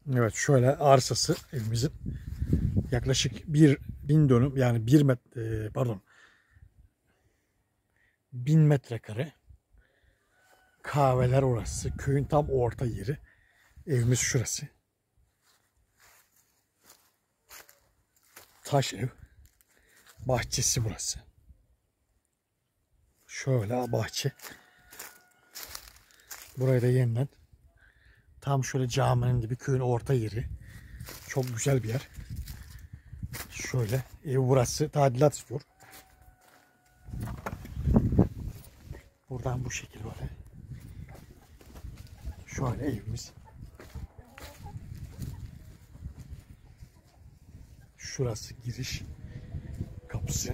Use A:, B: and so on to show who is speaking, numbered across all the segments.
A: Evet, şöyle arsası evimizin yaklaşık 1000 dönüm, yani 1 metre, pardon, 1000 metrekare. Kahveler orası. Köyün tam orta yeri. Evimiz şurası. Taş ev. Bahçesi burası. Şöyle bahçe. Burayı da yeniden tam şöyle caminin gibi köyün orta yeri. Çok güzel bir yer. Şöyle ev burası tadilat istiyor. Buradan bu şekil böyle. Şöyle evimiz. Şurası giriş kapısı.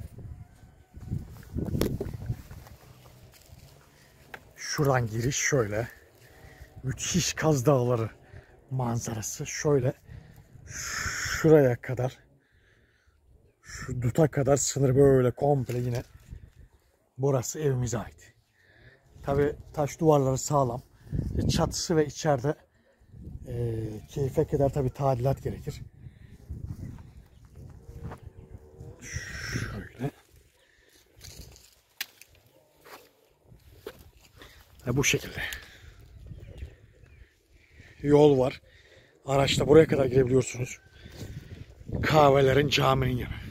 A: Şuradan giriş şöyle. Müthiş Kaz Dağları manzarası. Şöyle şuraya kadar, şu duta kadar sınır böyle komple yine burası evimize ait. Tabi taş duvarları sağlam. Çatısı ve içeride keyfe kadar tabi tadilat gerekir. Şöyle. Bu şekilde. Yol var. Araçla buraya kadar girebiliyorsunuz. Kahvelerin, caminin yanı.